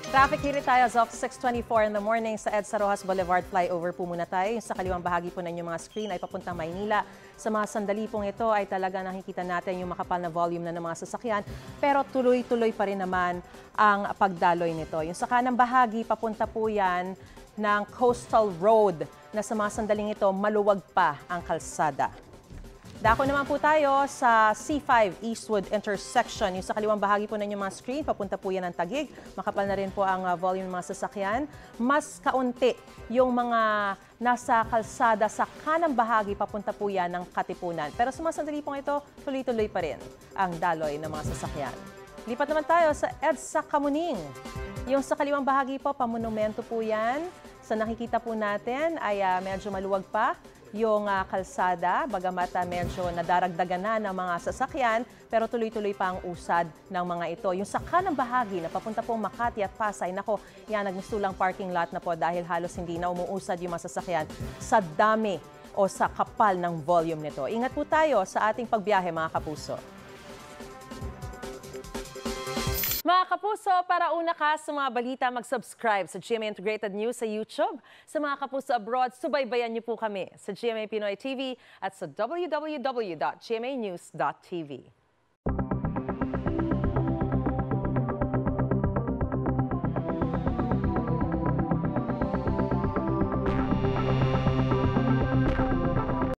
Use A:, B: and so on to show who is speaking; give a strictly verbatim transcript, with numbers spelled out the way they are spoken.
A: Traffic here tayo as of six twenty-four in the morning sa EDSA Rojas Boulevard flyover po muna tayo. Yung sa kaliwang bahagi po ng inyong mga screen ay papuntang Maynila. Sa mga sandali pong ito ay talaga nakikita natin yung makapal na volume na ng mga sasakyan. Pero tuloy-tuloy pa rin naman ang pagdaloy nito. Yung sa kanang bahagi, papunta po yan ng Coastal Road na sa mga sandaling ito maluwag pa ang kalsada. Dako naman po tayo sa C five Eastwood intersection. Yung sa kaliwang bahagi po ng inyong mga screen, papunta po yan ng Taguig. Makapal na rin po ang uh, volume ng mga sasakyan. Mas kaunti yung mga nasa kalsada sa kanang bahagi, papunta po yan ng Katipunan. Pero sa mga sandali pong ito, tuloy-tuloy pa rin ang daloy ng mga sasakyan. Lipat naman tayo sa EDSA Kamuning. Yung sa kaliwang bahagi po, pamonumento po yan. Sa nakikita po natin ay uh, medyo maluwag pa yung uh, kalsada, bagamat uh, medyo nadaragdagan na ng mga sasakyan, pero tuloy-tuloy pa ang usad ng mga ito. Yung sa kanang bahagi na papunta pong Makati at Pasay, nako, yan, nagmistulang parking lot na po dahil halos hindi na umuusad yung mga sasakyan sa dami o sa kapal ng volume nito. Ingat po tayo sa ating pagbiyahe, mga kapuso. Mga kapuso, para una ka sa mga balita, mag-subscribe sa G M A Integrated News sa YouTube. Sa mga kapuso abroad, subaybayan niyo po kami sa G M A Pinoy T V at sa w w w dot g m a news dot t v.